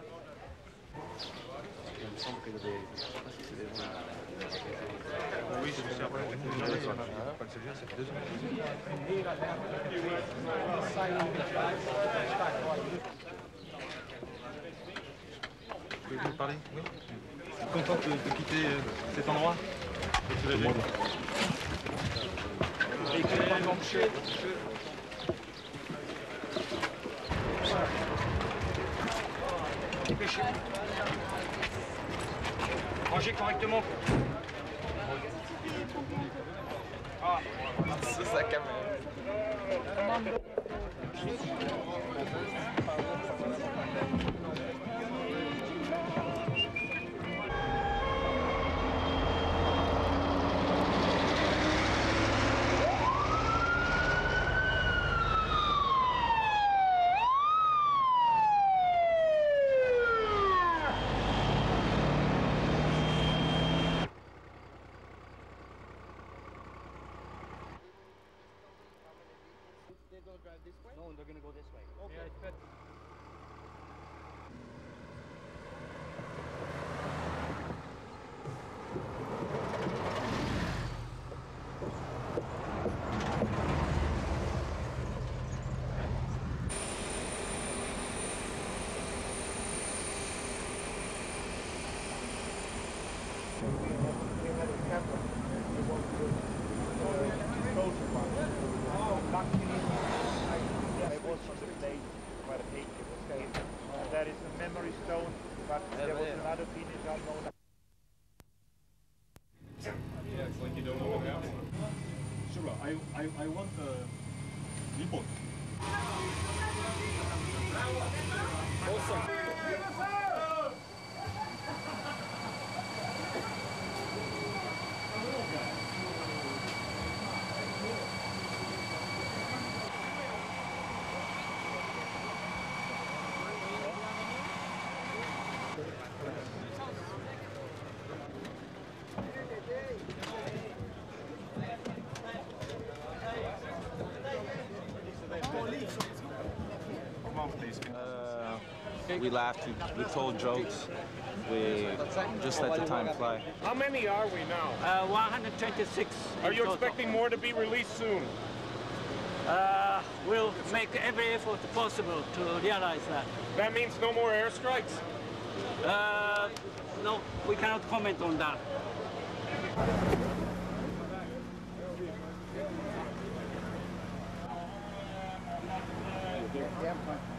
Il me semble que je sais pas si c'est des vents. Oui, je me suis rappelé que c'était pas le Serbien, ça fait 2 ans. Vous pouvez nous parler? Oui. Vous êtes content de quitter cet endroit? Dépêchez-vous. Rangez correctement. Ah, c'est sa caméra. They don't drive this way? no, they're going to go this way. Okay. Yeah, it's better. That is a memory stone, but there was another finish unknown. Yeah, it's like you don't know what happened. Sure, I want a report. We laughed, we told jokes, we just let the time fly. How many are we now? 126. Are you expecting more to be released soon? We'll make every effort possible to realize that. That means no more airstrikes? No, we cannot comment on that.